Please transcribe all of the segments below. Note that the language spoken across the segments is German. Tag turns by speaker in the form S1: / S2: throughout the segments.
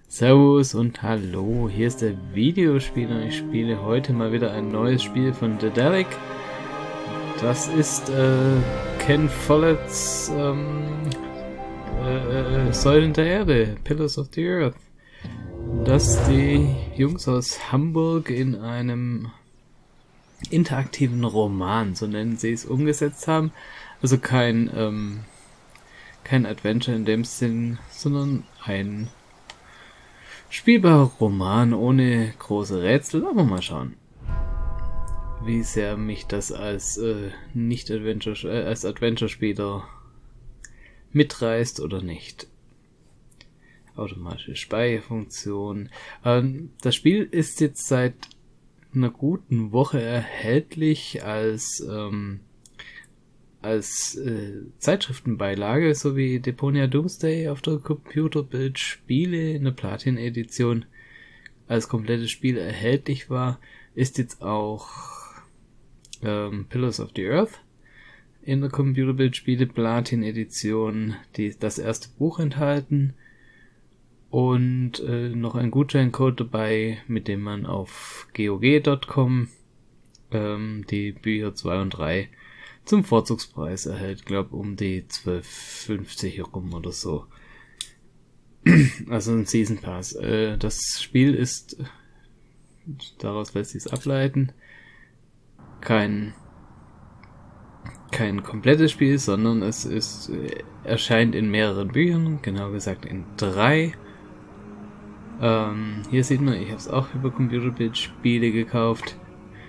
S1: Servus und hallo, hier ist der Videospieler. Ich spiele heute mal wieder ein neues Spiel von Daedalic. Das ist Ken Follett's Säulen der Erde, Pillars of the Earth. Das die Jungs aus Hamburg in einem interaktiven Roman, so nennen sie es, umgesetzt haben. Also kein Adventure in dem Sinn, sondern ein spielbarer Roman ohne große Rätsel, aber mal schauen, wie sehr mich das als Adventure-Spieler mitreißt oder nicht. Automatische Speicherfunktion. Das Spiel ist jetzt seit einer guten Woche erhältlich als Zeitschriftenbeilage, sowie Deponia Doomsday auf der Computerbild Spiele in der Platin-Edition als komplettes Spiel erhältlich war, ist jetzt auch Pillars of the Earth in der Computerbild Spiele Platin-Edition das erste Buch enthalten und noch ein Gutscheincode dabei, mit dem man auf GOG.com die Bücher 2 und 3 zum Vorzugspreis erhält, glaube um die 12,50 herum oder so. Also ein Season Pass. Das Spiel ist, daraus lässt sich es ableiten, kein komplettes Spiel, sondern es erscheint in mehreren Büchern, genau gesagt in 3. Hier sieht man, ich habe es auch über Computerbild Spiele gekauft.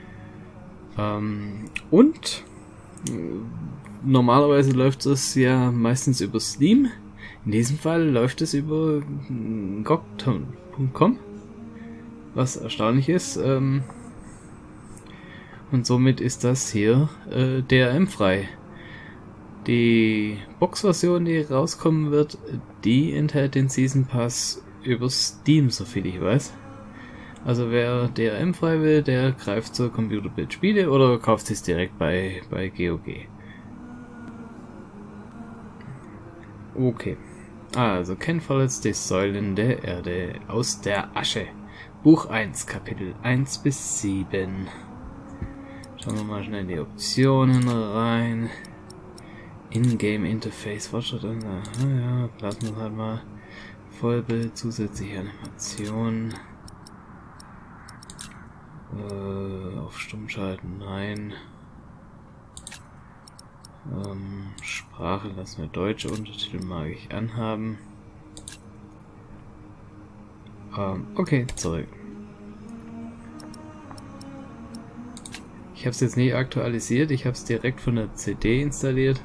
S1: Und normalerweise läuft es ja meistens über Steam. In diesem Fall läuft es über GOG.com, was erstaunlich ist. Und somit ist das hier DRM-frei. Die Box-Version, die rauskommen wird, die enthält den Season Pass über Steam, soviel ich weiß. Also wer DRM-frei will, der greift zur Computerbild Spiele oder kauft es direkt bei GOG. Okay. Also Ken Follett's Die Säulen der Erde aus der Asche. Buch 1, Kapitel 1 bis 7. Schauen wir mal schnell in die Optionen rein. In-Game Interface, Fortschritt. Ja, lassen wir halt mal. Vollbild, zusätzliche Animation. Auf Stumm schalten, nein. Sprache lassen wir deutsche Untertitel, mag ich anhaben. Okay, zurück. Ich habe es jetzt nie aktualisiert, ich habe es direkt von der CD installiert.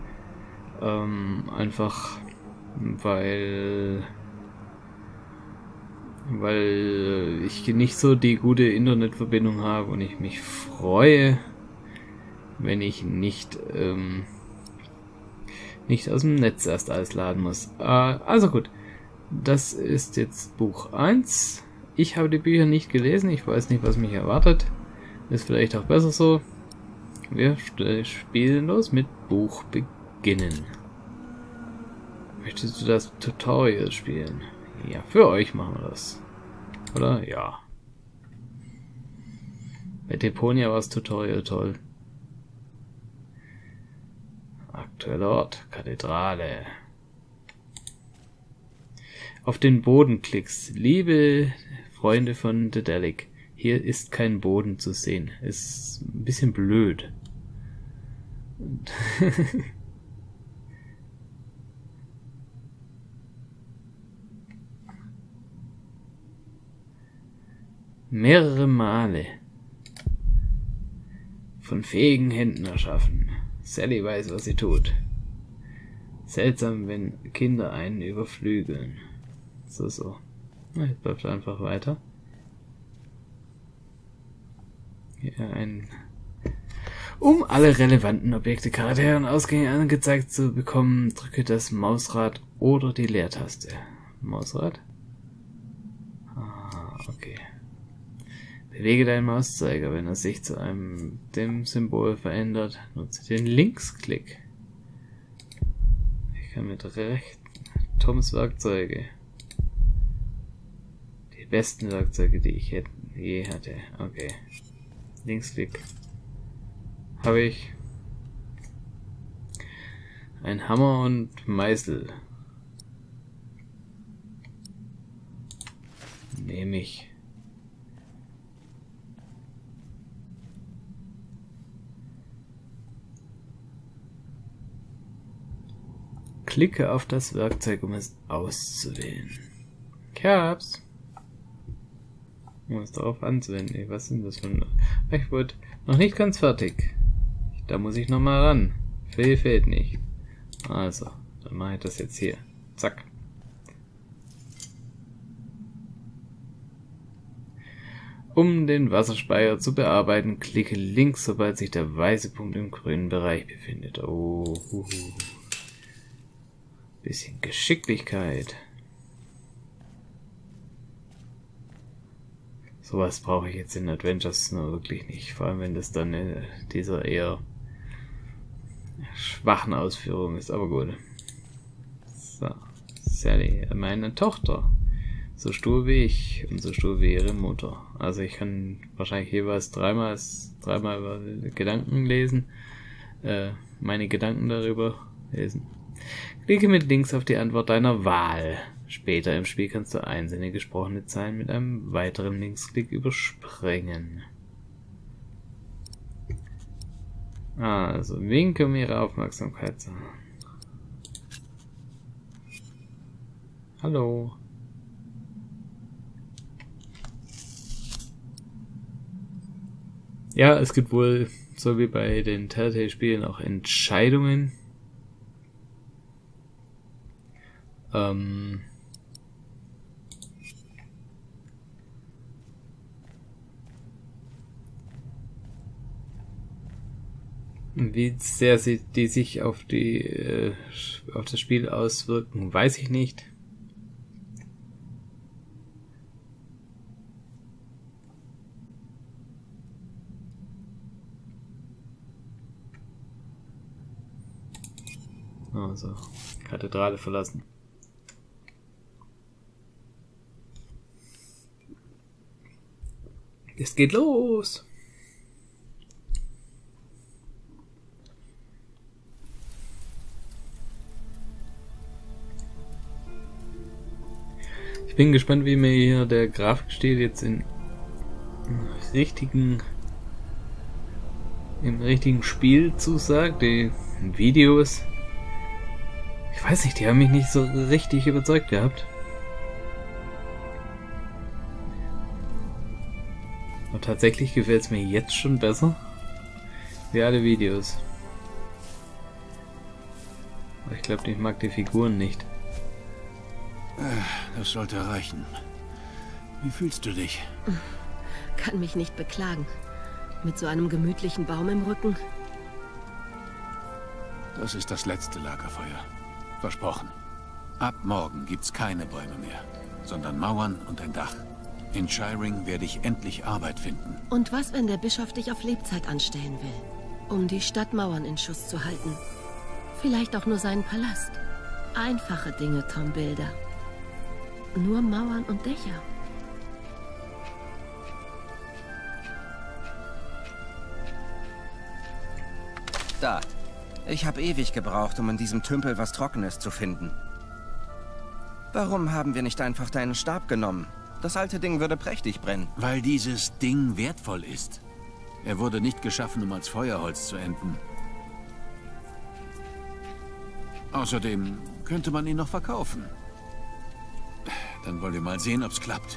S1: Einfach weil ich nicht so die gute Internetverbindung habe und ich mich freue, wenn ich nicht aus dem Netz erst alles laden muss. Also gut, das ist jetzt Buch 1. Ich habe die Bücher nicht gelesen, ich weiß nicht, was mich erwartet. Ist vielleicht auch besser so. Wir spielen los mit Buch beginnen. Möchtest du das Tutorial spielen? Ja, für euch machen wir das. Oder? Ja. Bei Deponia war das Tutorial toll. Aktueller Ort, Kathedrale. Auf den Boden klickst. Liebe Freunde von Daedalic, hier ist kein Boden zu sehen. Ist ein bisschen blöd. Mehrere Male. Von fähigen Händen erschaffen. Sally weiß, was sie tut. Seltsam, wenn Kinder einen überflügeln. So. Jetzt läuft einfach weiter. Hier Um alle relevanten Objekte, Charaktere und Ausgänge angezeigt zu bekommen, drücke das Mausrad oder die Leertaste. Mausrad? Okay. Bewege deinen Mauszeiger, wenn er sich zu dem Symbol verändert. Nutze den Linksklick. Ich kann mit rechts Toms Werkzeuge. besten Werkzeuge, die ich je hatte. Okay. Linksklick. Habe ich. Ein Hammer und Meißel. Nehme ich. Klicke auf das Werkzeug, um es auszuwählen. Ich hab's. Um es darauf anzuwenden. Was sind das für... Ich wurde noch nicht ganz fertig. Da muss ich noch mal ran. Viel fehlt nicht. Also, dann mache ich das jetzt hier. Zack. Um den Wasserspeicher zu bearbeiten, klicke links, sobald sich der weiße Punkt im grünen Bereich befindet. Oh, bisschen Geschicklichkeit. Sowas brauche ich jetzt in Adventures nur wirklich nicht. Vor allem, wenn das dann dieser eher schwachen Ausführung ist. Aber gut. So. Sally, meine Tochter. So stur wie ich und so stur wie ihre Mutter. Also ich kann wahrscheinlich jeweils dreimal Gedanken lesen. Meine Gedanken darüber lesen. Klicke mit links auf die Antwort deiner Wahl. Später im Spiel kannst du einzelne gesprochene Zeilen mit einem weiteren Linksklick überspringen. Also, winke um ihre Aufmerksamkeit zu. Hallo. Ja, es gibt wohl, so wie bei den Telltale-Spielen, auch Entscheidungen. Wie sehr die sich auf auf das Spiel auswirken, weiß ich nicht. Also, Kathedrale verlassen. Es geht los! Ich bin gespannt, wie mir hier der Grafikstil jetzt im richtigen Spiel zusagt. Die Videos, ich weiß nicht, die haben mich nicht so richtig überzeugt gehabt. Aber tatsächlich gefällt es mir jetzt schon besser wie alle Videos. Aber ich glaube, ich mag die Figuren nicht.
S2: Das sollte reichen. Wie fühlst du dich?
S3: Kann mich nicht beklagen. Mit so einem gemütlichen Baum im Rücken.
S2: Das ist das letzte Lagerfeuer. Versprochen. Ab morgen gibt's keine Bäume mehr, sondern Mauern und ein Dach. In Shiring werde ich endlich Arbeit finden.
S3: Und was, wenn der Bischof dich auf Lebzeit anstellen will? Um die Stadtmauern in Schuss zu halten. Vielleicht auch nur seinen Palast. Einfache Dinge, Tom Bilder. Nur Mauern und Dächer.
S4: Da. Ich habe ewig gebraucht, um in diesem Tümpel was Trockenes zu finden. Warum haben wir nicht einfach deinen Stab genommen? Das alte Ding würde prächtig brennen.
S2: Weil dieses Ding wertvoll ist. Er wurde nicht geschaffen, um als Feuerholz zu enden. Außerdem könnte man ihn noch verkaufen. Dann wollen wir mal sehen, ob's klappt.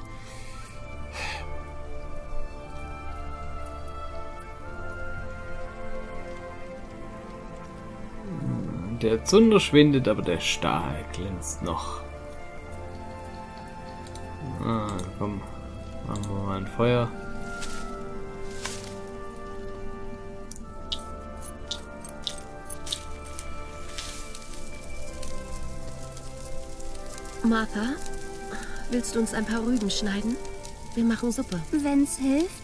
S1: Der Zunder schwindet, aber der Stahl glänzt noch. Komm, machen wir mal ein Feuer.
S3: Martha, willst du uns ein paar Rüben schneiden? Wir machen Suppe.
S5: Wenn's hilft.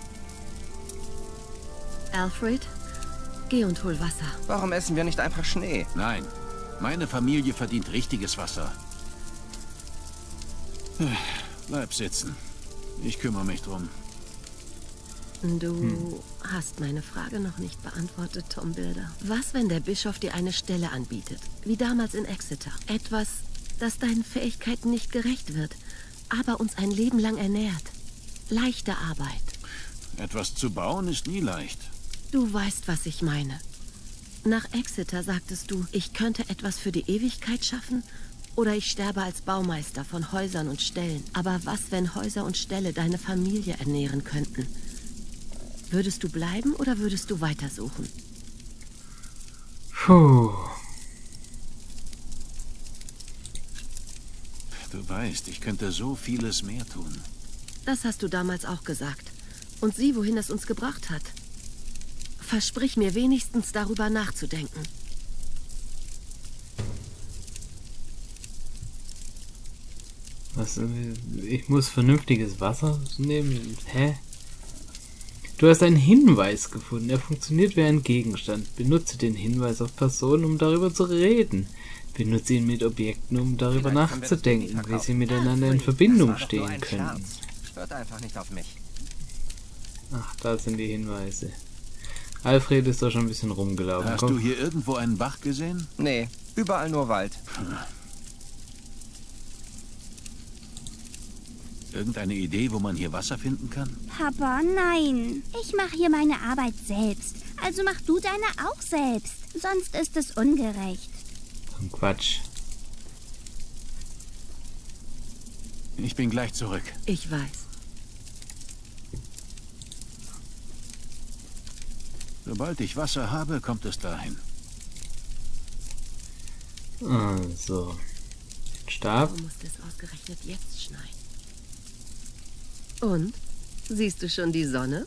S3: Alfred, geh und hol Wasser.
S4: Warum essen wir nicht einfach Schnee?
S2: Nein, meine Familie verdient richtiges Wasser. Bleib sitzen. Ich kümmere mich drum.
S3: Du hast meine Frage noch nicht beantwortet, Tom Bilder. Was, wenn der Bischof dir eine Stelle anbietet, wie damals in Exeter? Etwas, das deinen Fähigkeiten nicht gerecht wird, aber uns ein Leben lang ernährt. Leichte Arbeit.
S2: Etwas zu bauen ist nie leicht.
S3: Du weißt, was ich meine. Nach Exeter sagtest du, ich könnte etwas für die Ewigkeit schaffen oder ich sterbe als Baumeister von Häusern und Ställen. Aber was, wenn Häuser und Ställe deine Familie ernähren könnten? Würdest du bleiben oder würdest du weitersuchen?
S1: Puh.
S2: Du weißt, ich könnte so vieles mehr tun.
S3: Das hast du damals auch gesagt. Und sieh, wohin es uns gebracht hat. Versprich mir wenigstens darüber nachzudenken.
S1: Was? Ich muss vernünftiges Wasser nehmen? Hä? Du hast einen Hinweis gefunden. Er funktioniert wie ein Gegenstand. Benutze den Hinweis auf Personen, um darüber zu reden. Benutze ihn mit Objekten, um darüber nachzudenken, wie sie miteinander in Verbindung stehen können.
S4: Hört einfach nicht auf mich.
S1: Ach, da sind die Hinweise. Alfred ist doch schon ein bisschen rumgelaufen.
S2: Hast du hier irgendwo einen Bach gesehen?
S4: Nee, überall nur Wald.
S2: Irgendeine Idee, wo man hier Wasser finden kann?
S5: Papa, nein. Ich mache hier meine Arbeit selbst. Also mach du deine auch selbst. Sonst ist es ungerecht.
S1: Quatsch.
S2: Ich bin gleich zurück.
S3: Ich weiß.
S2: Sobald ich Wasser habe, kommt es dahin.
S1: Also. Stab.
S3: Warum musste es ausgerechnet jetzt schneien? Und? Siehst du schon die Sonne?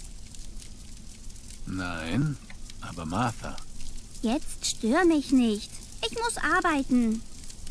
S2: Nein, aber Martha.
S5: Jetzt stör mich nicht. Ich muss arbeiten.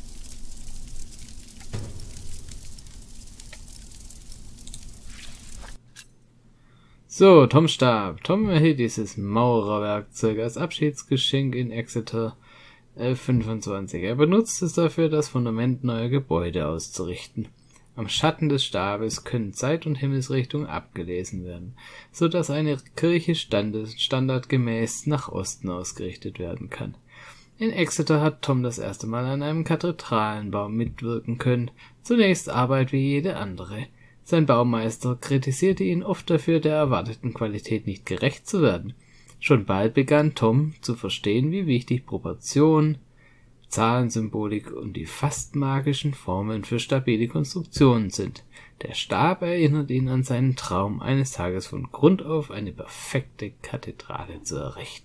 S1: So, Tom Stab. Tom erhielt dieses Maurerwerkzeug als Abschiedsgeschenk in Exeter 1125. Er benutzt es dafür, das Fundament neuer Gebäude auszurichten. Am Schatten des Stabes können Zeit und Himmelsrichtung abgelesen werden, so dass eine Kirche standardgemäß nach Osten ausgerichtet werden kann. In Exeter hat Tom das erste Mal an einem Kathedralenbau mitwirken können, zunächst Arbeit wie jede andere. Sein Baumeister kritisierte ihn oft dafür, der erwarteten Qualität nicht gerecht zu werden. Schon bald begann Tom zu verstehen, wie wichtig Proportion, Zahlensymbolik und die fast magischen Formeln für stabile Konstruktionen sind. Der Stab erinnert ihn an seinen Traum, eines Tages von Grund auf eine perfekte Kathedrale zu errichten.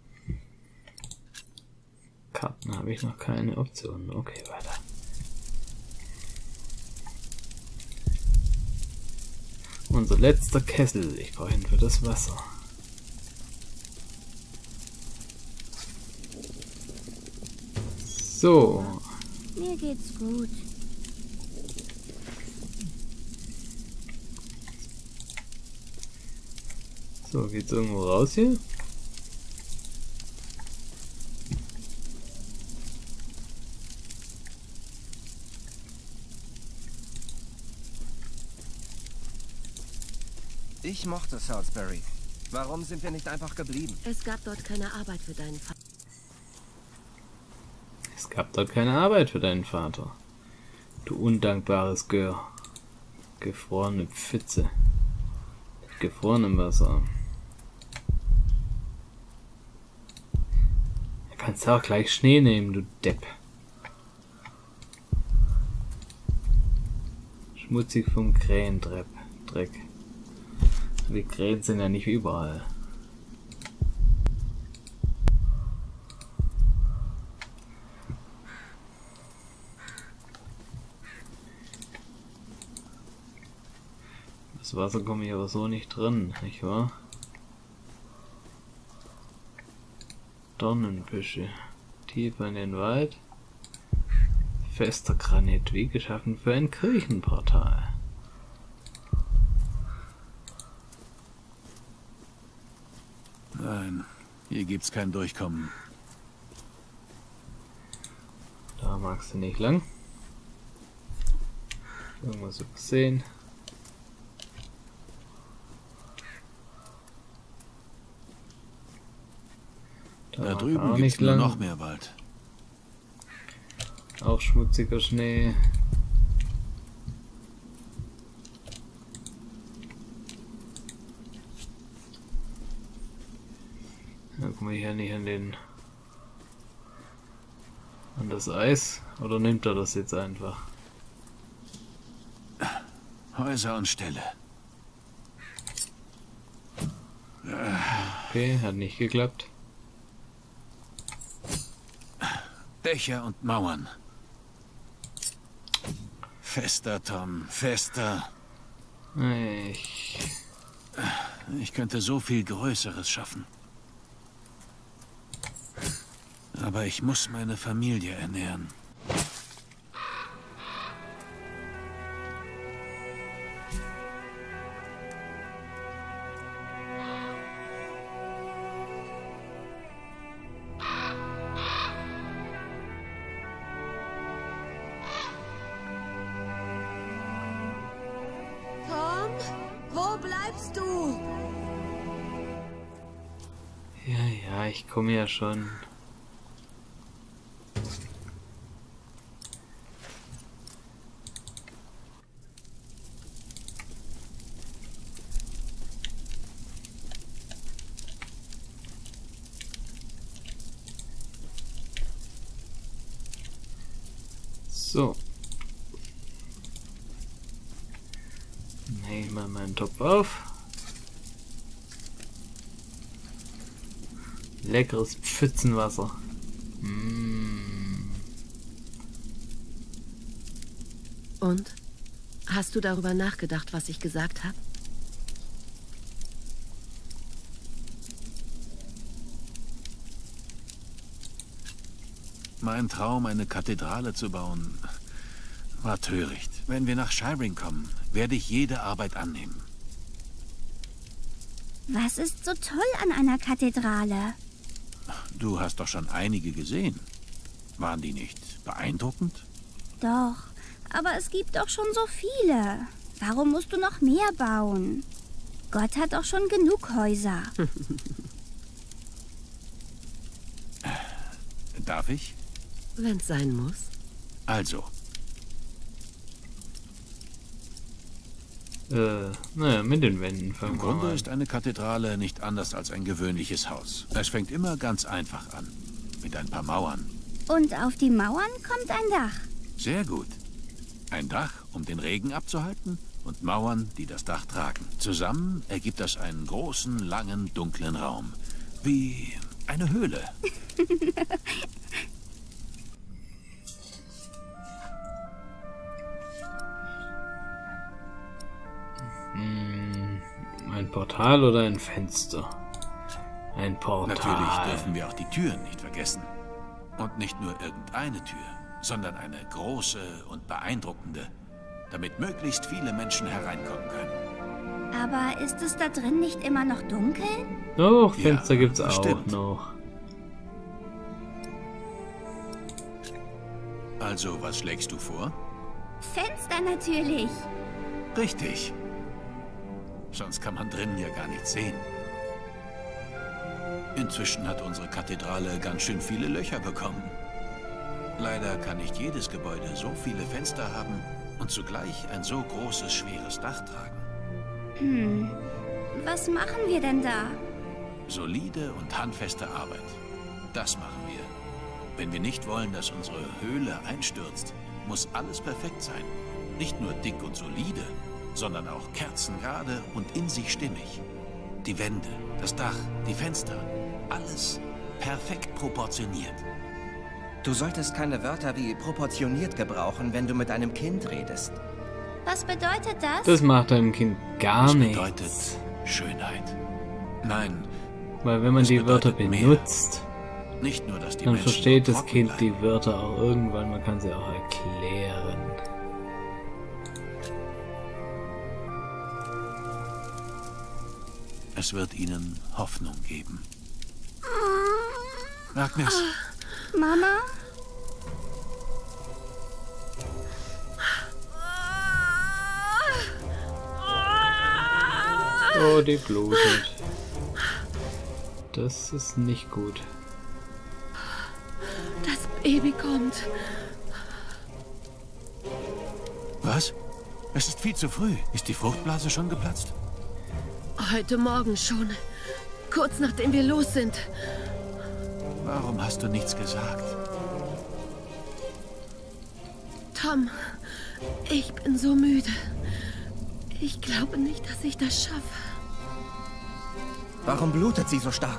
S1: Karten habe ich noch keine Optionen. Okay, weiter. Unser letzter Kessel. Ich brauche ihn für das Wasser. So.
S5: Mir geht's gut.
S1: So, geht's irgendwo raus hier?
S4: Ich mochte Salisbury. Warum sind wir nicht einfach geblieben?
S3: Es gab dort keine Arbeit für deinen Vater.
S1: Es gab dort keine Arbeit für deinen Vater. Du undankbares Gör. Gefrorene Pfütze. Mit gefrorenem Wasser. Du kannst auch gleich Schnee nehmen, du Depp. Schmutzig vom Krähendreck. Die Krähen sind ja nicht überall. Das Wasser komme ich aber so nicht drin, nicht wahr? Dornenbüsche. Tiefer in den Wald. Fester Granit, wie geschaffen für ein Kirchenportal.
S2: Nein, hier gibt's kein Durchkommen.
S1: Da magst du nicht lang. Irgendwas übersehen.
S2: Da
S1: war
S2: drüben
S1: gar
S2: gibt's
S1: nicht
S2: nur
S1: lang.
S2: noch mehr Wald.
S1: Auch schmutziger Schnee. Ja, guck mal hier nicht an das Eis. Oder nimmt er das jetzt einfach?
S2: Häuser und Ställe.
S1: Okay, hat nicht geklappt.
S2: Dächer und Mauern. Fester, Tom, fester. Ich könnte so viel Größeres schaffen. Aber ich muss meine Familie ernähren.
S3: Tom, wo bleibst du?
S1: Ja, ich komme ja schon. So. Nehmen wir meinen Topf auf. Leckeres Pfützenwasser.
S3: Und? Hast du darüber nachgedacht, was ich gesagt habe?
S2: Mein Traum, eine Kathedrale zu bauen, war töricht. Wenn wir nach Shiring kommen, werde ich jede Arbeit annehmen.
S5: Was ist so toll an einer Kathedrale?
S2: Du hast doch schon einige gesehen. Waren die nicht beeindruckend?
S5: Doch, aber es gibt doch schon so viele. Warum musst du noch mehr bauen? Gott hat doch schon genug Häuser.
S2: Darf ich?
S3: Wenn's sein muss.
S2: Also,
S1: Naja, mit den Wänden fangen
S2: im
S1: wir
S2: Grunde
S1: mal an.
S2: ist eine Kathedrale nicht anders als ein gewöhnliches Haus. Es fängt immer ganz einfach an. Mit ein paar Mauern.
S5: Und auf die Mauern kommt ein Dach.
S2: Sehr gut. Ein Dach, um den Regen abzuhalten, und Mauern, die das Dach tragen. Zusammen ergibt das einen großen, langen, dunklen Raum. Wie eine Höhle.
S1: Ein Portal oder ein Fenster? Ein Portal.
S2: Natürlich dürfen wir auch die Türen nicht vergessen. Und nicht nur irgendeine Tür, sondern eine große und beeindruckende, damit möglichst viele Menschen hereinkommen können.
S5: Aber ist es da drin nicht immer noch dunkel?
S1: Doch, Fenster
S2: Ja,
S1: gibt's auch
S2: bestimmt.
S1: noch.
S2: Also, was schlägst du vor?
S5: Fenster natürlich.
S2: Richtig. Sonst kann man drinnen ja gar nichts sehen. Inzwischen hat unsere Kathedrale ganz schön viele Löcher bekommen. Leider kann nicht jedes Gebäude so viele Fenster haben und zugleich ein so großes, schweres Dach tragen.
S5: Was machen wir denn da?
S2: Solide und handfeste Arbeit. Das machen wir. Wenn wir nicht wollen, dass unsere Höhle einstürzt, muss alles perfekt sein. Nicht nur dick und solide, sondern auch kerzengerade und in sich stimmig. Die Wände, das Dach, die Fenster, alles perfekt proportioniert.
S4: Du solltest keine Wörter wie proportioniert gebrauchen, wenn du mit einem Kind redest.
S5: Was bedeutet das?
S1: Das macht einem Kind gar
S2: Das
S1: nichts.
S2: bedeutet Schönheit. Nein,
S1: Weil wenn man
S2: das
S1: die Wörter
S2: bedeutet mehr.
S1: benutzt,
S2: nicht nur, dass die
S1: dann
S2: Menschen
S1: versteht
S2: nur
S1: das
S2: trocken
S1: Kind
S2: bleiben.
S1: die Wörter auch irgendwann. Man kann sie auch erklären.
S2: Es wird ihnen Hoffnung geben. Agnes,
S5: Mama?
S1: Oh, die blutet. Das ist nicht gut.
S3: Ebi kommt.
S2: Was? Es ist viel zu früh. Ist die Fruchtblase schon geplatzt?
S3: Heute Morgen schon. Kurz nachdem wir los sind.
S2: Warum hast du nichts gesagt?
S3: Tom, ich bin so müde. Ich glaube nicht, dass ich das schaffe.
S4: Warum blutet sie so stark?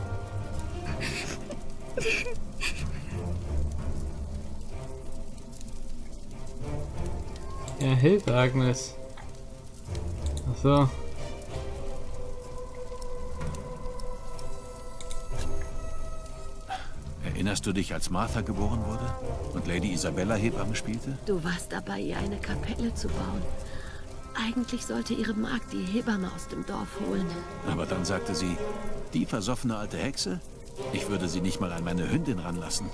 S1: Ja, hilfe, Agnes. Ach so.
S2: Erinnerst du dich, als Martha geboren wurde und Lady Isabella Hebamme spielte?
S3: Du warst dabei, ihr eine Kapelle zu bauen. Eigentlich sollte ihre Magd die Hebamme aus dem Dorf holen.
S2: Aber dann sagte sie, die versoffene alte Hexe? Ich würde sie nicht mal an meine Hündin ranlassen.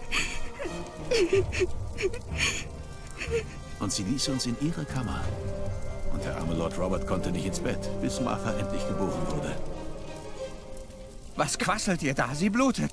S2: Und sie ließ uns in ihre Kammer. Und der arme Lord Robert konnte nicht ins Bett, bis Martha endlich geboren wurde.
S4: Was quasselt ihr da? Sie blutet.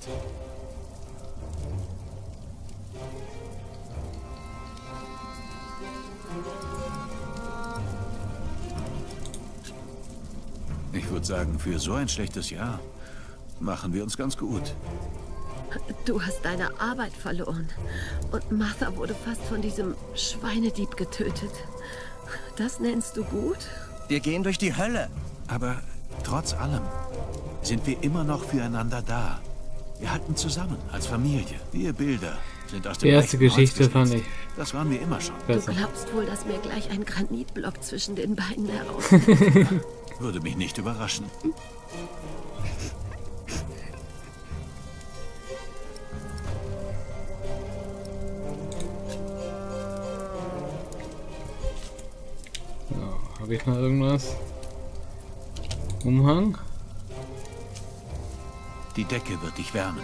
S2: Ich würde sagen, für so ein schlechtes Jahr machen wir uns ganz gut.
S3: Du hast deine Arbeit verloren. Und Martha wurde fast von diesem Schweinedieb getötet. Das nennst du gut?
S4: Wir gehen durch die Hölle.
S2: Aber trotz allem sind wir immer noch füreinander da. Wir halten zusammen als Familie. Wir Bilder sind aus dem
S1: Die erste
S2: rechten Holz
S1: Geschichte fand
S2: geschnitzt.
S1: ich
S2: Das waren wir immer schon.
S1: besser.
S3: Du glaubst wohl, dass mir gleich ein Granitblock zwischen den Beinen heraus...
S2: Würde mich nicht überraschen.
S1: So, habe ich noch irgendwas? Umhang?
S2: Die Decke wird dich wärmen.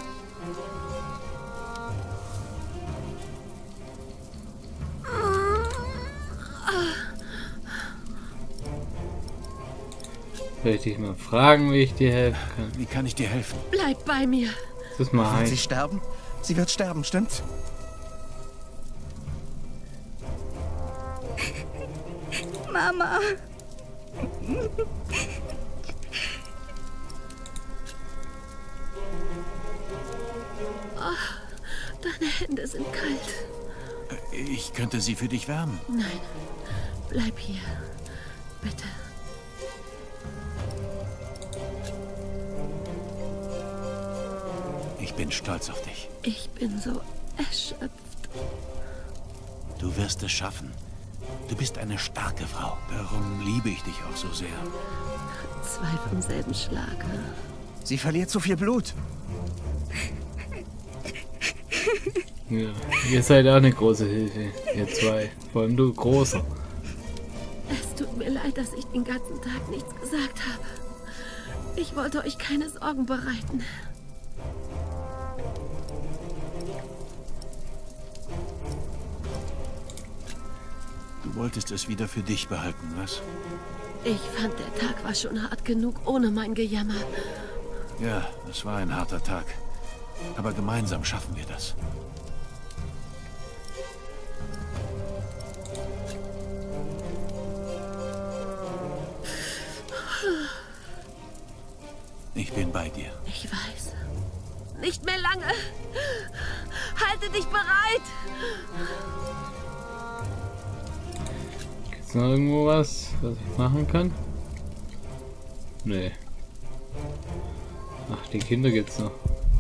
S1: Soll ich dich mal fragen, wie ich dir helfen kann?
S2: Wie kann ich dir helfen?
S3: Bleib bei mir.
S1: Das ist mal
S4: Wird sie
S1: heiß.
S4: sterben? Sie wird sterben, stimmt's?
S5: Mama.
S3: Deine Hände sind kalt.
S2: Ich könnte sie für dich wärmen.
S3: Nein, bleib hier. Bitte.
S2: Ich bin stolz auf dich.
S3: Ich bin so erschöpft.
S2: Du wirst es schaffen. Du bist eine starke Frau. Darum liebe ich dich auch so sehr.
S3: Zwei vom selben Schlag.
S4: Sie verliert zu viel Blut.
S1: Ja, ihr seid auch eine große Hilfe, ihr zwei. Vor allem du, Großer.
S3: Es tut mir leid, dass ich den ganzen Tag nichts gesagt habe. Ich wollte euch keine Sorgen bereiten.
S2: Du wolltest es wieder für dich behalten, was?
S3: Ich fand, der Tag war schon hart genug ohne mein Gejammer.
S2: Ja, es war ein harter Tag. Aber gemeinsam schaffen wir das. Ich bin bei dir.
S3: Ich weiß. Nicht mehr lange. Halte dich bereit.
S1: Gibt's noch irgendwo was ich machen kann? Nee. Ach, die Kinder gibt's noch.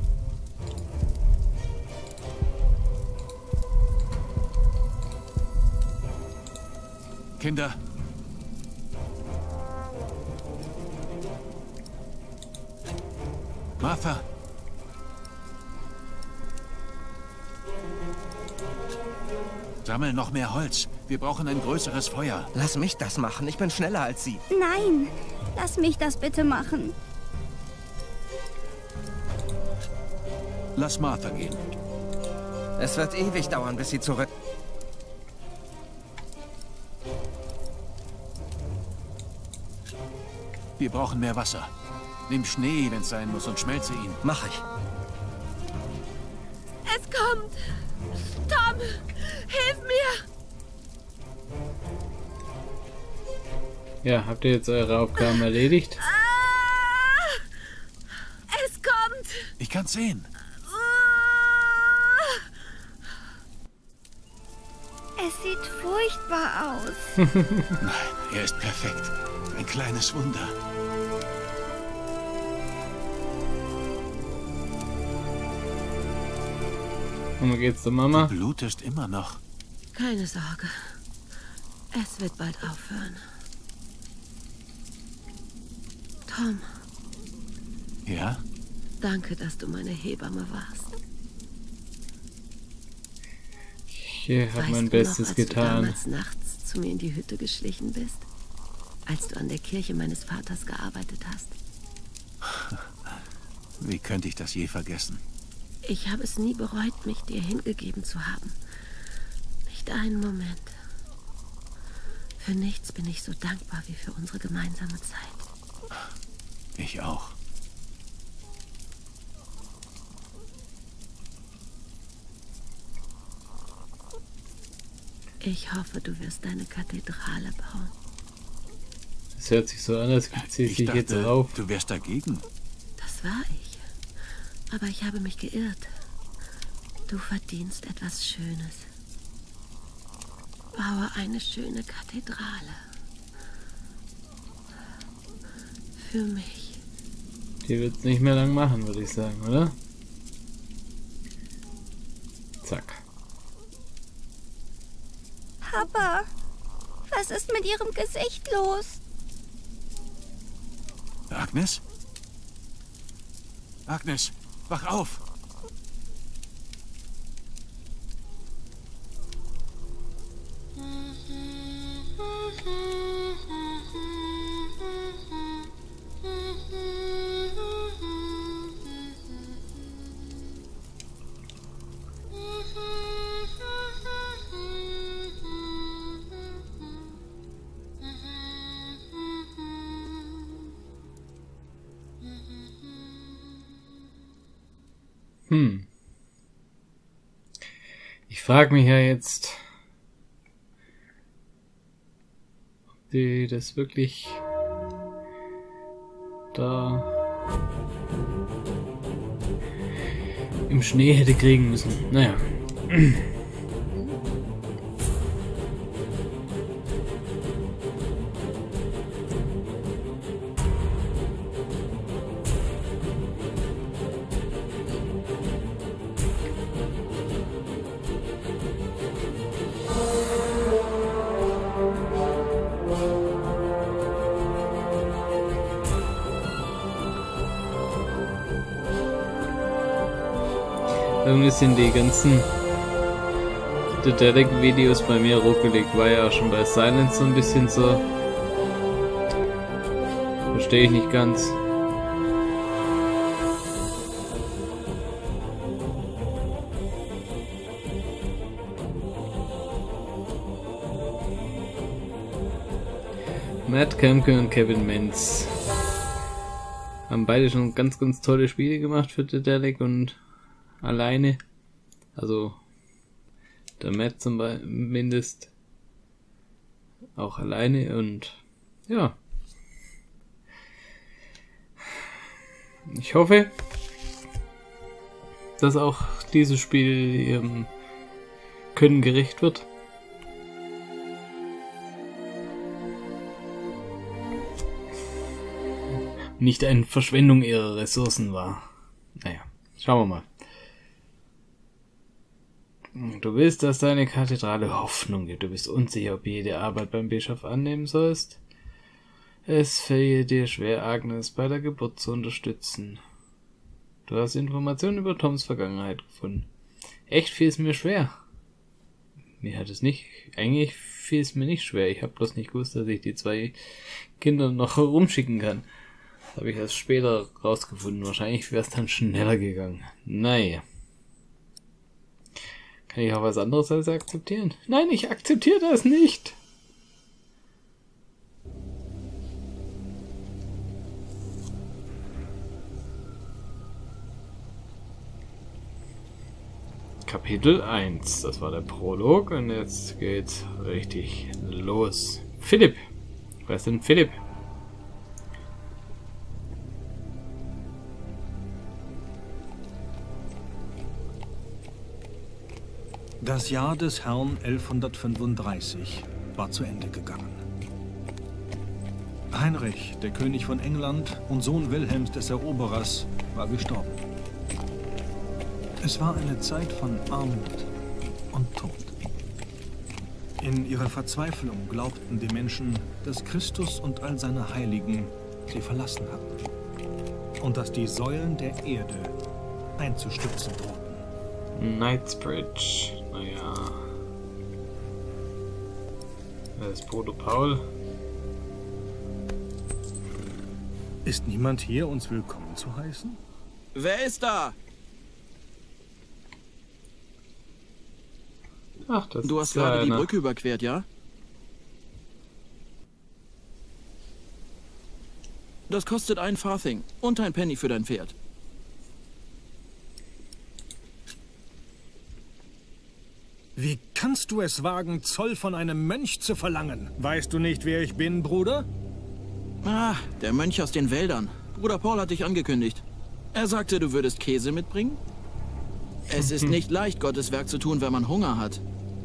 S2: Kinder. Martha. Sammel noch mehr Holz. Wir brauchen ein größeres Feuer.
S4: Lass mich das machen. Ich bin schneller als sie.
S5: Nein, lass mich das bitte machen.
S2: Lass Martha gehen.
S4: Es wird ewig dauern, bis sie zurück...
S2: Wir brauchen mehr Wasser. Nimm Schnee, wenn es sein muss, und schmelze ihn.
S4: Mach ich.
S3: Es kommt. kommt! Tom, hilf mir!
S1: Ja, habt ihr jetzt eure Aufgaben erledigt?
S3: Es kommt!
S2: Ich kann's sehen.
S5: Es sieht furchtbar aus.
S2: Nein, er ist perfekt. Ein kleines Wunder.
S1: Und wie geht's der Mama?
S2: Du blutest immer noch.
S3: Keine Sorge. Es wird bald aufhören. Tom,
S2: Ja?
S3: danke, dass du meine Hebamme warst.
S1: Ich habe mein
S3: Weißt du
S1: Bestes
S3: noch, als
S1: getan.
S3: du damals nachts zu mir in die Hütte geschlichen bist? Als du an der Kirche meines Vaters gearbeitet hast?
S2: Wie könnte ich das je vergessen?
S3: Ich habe es nie bereut, mich dir hingegeben zu haben. Nicht einen Moment. Für nichts bin ich so dankbar wie für unsere gemeinsame Zeit.
S2: Ich auch.
S3: Ich hoffe, du wirst deine Kathedrale bauen.
S1: Es hört sich so an, als gibt sie
S2: Ich
S1: sich jetzt
S2: dachte,
S1: auf.
S2: du wärst dagegen.
S3: Das war ich. Aber ich habe mich geirrt. Du verdienst etwas Schönes. Baue eine schöne Kathedrale. Für mich.
S1: Die wird's nicht mehr lang machen, würde ich sagen, oder? Zack.
S5: Papa, was ist mit ihrem Gesicht los?
S2: Agnes? Agnes, wach auf!
S1: Ich frage mich ja jetzt, ob die das wirklich da im Schnee hätte kriegen müssen. Naja. Irgendwie sind die ganzen Dedelic-Videos bei mir ruckelig. War ja auch schon bei Silence so ein bisschen so. Verstehe ich nicht ganz. Matt Kemke und Kevin Menz haben beide schon ganz, ganz tolle Spiele gemacht für Dedelic und alleine. Also der Matt zumindest auch alleine und ja. Ich hoffe, dass auch dieses Spiel ihrem Können gerecht wird. Nicht eine Verschwendung ihrer Ressourcen war. Naja, schauen wir mal. Du willst, dass deine Kathedrale Hoffnung gibt. Du bist unsicher, ob jede Arbeit beim Bischof annehmen sollst. Es fällt dir schwer, Agnes bei der Geburt zu unterstützen. Du hast Informationen über Toms Vergangenheit gefunden. Echt fiel es mir schwer. Mir hat es nicht... Eigentlich fiel es mir nicht schwer. Ich habe bloß nicht gewusst, dass ich die 2 Kinder noch rumschicken kann. Das habe ich erst später rausgefunden. Wahrscheinlich wäre es dann schneller gegangen. Naja. Kann ich auch was anderes als akzeptieren? Nein, ich akzeptiere das nicht. Kapitel Kapitel 1. Das war der Prolog und jetzt geht's richtig los. Philipp. Wer ist denn Philipp?
S6: Das Jahr des Herrn 1135 war zu Ende gegangen. Heinrich, der König von England und Sohn Wilhelms des Eroberers, war gestorben. Es war eine Zeit von Armut und Tod. In ihrer Verzweiflung glaubten die Menschen, dass Christus und all seine Heiligen sie verlassen hatten und dass die Säulen der Erde einzustürzen drohten.
S1: Knightsbridge. Naja. Wer ist Bruder Paul?
S6: Ist niemand hier, uns willkommen zu heißen?
S7: Wer ist da?
S1: Ach, das
S7: Du hast gerade die Brücke überquert, ja? Das kostet ein Farthing und ein Penny für dein Pferd.
S6: Wie kannst du es wagen, Zoll von einem Mönch zu verlangen? Weißt du nicht, wer ich bin, Bruder?
S7: Ah, der Mönch aus den Wäldern. Bruder Paul hat dich angekündigt. Er sagte, du würdest Käse mitbringen? Es ist nicht leicht, Gottes Werk zu tun, wenn man Hunger hat.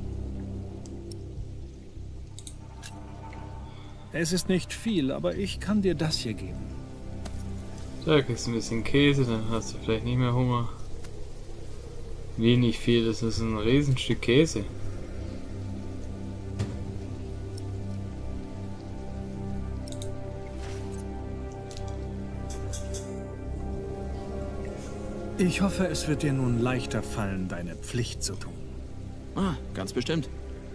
S6: Es ist nicht viel, aber ich kann dir das hier geben.
S1: Da kriegst du ein bisschen Käse, dann hast du vielleicht nicht mehr Hunger. Wenig viel, das ist ein Riesenstück Käse.
S6: Ich hoffe, es wird dir nun leichter fallen, deine Pflicht zu tun.
S7: Ah, ganz bestimmt.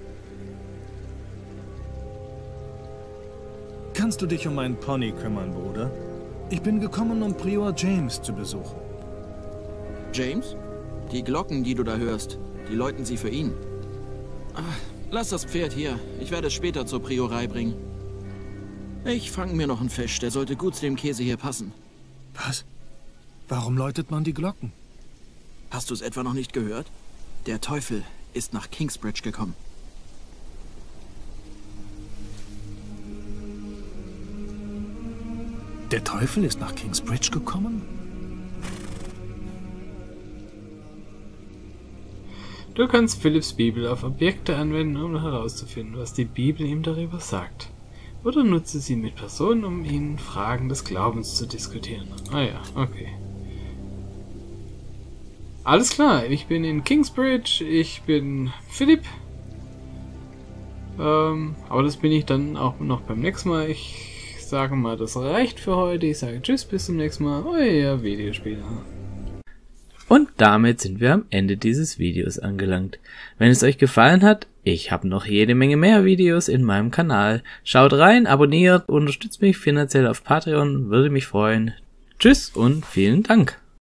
S6: Kannst du dich um meinen Pony kümmern, Bruder? Ich bin gekommen, um Prior James zu besuchen.
S7: James? Die Glocken, die du da hörst, die läuten sie für ihn. Ah, lass das Pferd hier. Ich werde es später zur Priorei bringen. Ich fange mir noch einen Fisch. Der sollte gut zu dem Käse hier passen.
S6: Was? Warum läutet man die Glocken?
S7: Hast du es etwa noch nicht gehört? Der Teufel ist nach Kingsbridge gekommen.
S6: Der Teufel ist nach Kingsbridge gekommen?
S1: Du kannst Philipps Bibel auf Objekte anwenden, um herauszufinden, was die Bibel ihm darüber sagt. Oder nutze sie mit Personen, um ihnen Fragen des Glaubens zu diskutieren. Ah ja, okay. Alles klar, ich bin in Kingsbridge, ich bin Philipp. Aber das bin ich dann auch noch beim nächsten Mal. Ich sage mal, das reicht für heute. Ich sage tschüss, bis zum nächsten Mal. Euer Videospieler. Und damit sind wir am Ende dieses Videos angelangt. Wenn es euch gefallen hat, ich habe noch jede Menge mehr Videos in meinem Kanal. Schaut rein, abonniert, unterstützt mich finanziell auf Patreon, würde mich freuen. Tschüss und vielen Dank.